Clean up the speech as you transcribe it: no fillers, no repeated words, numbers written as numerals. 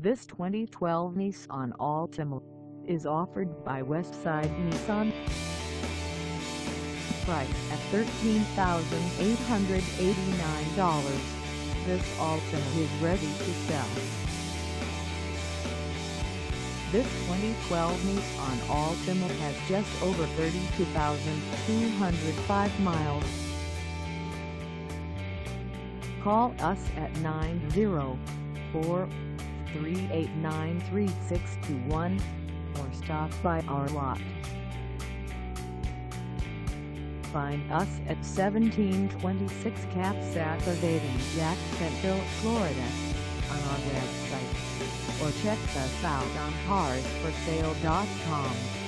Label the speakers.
Speaker 1: This 2012 Nissan Altima is offered by Westside Nissan. Price at $13,889. This Altima is ready to sell. This 2012 Nissan Altima has just over 32,205 miles. Call us at 904-389-3621 or stop by our lot. Find us at 1726 CASSAT AVE Jacksonville, Florida on our website, or check us out on carsforsale.com.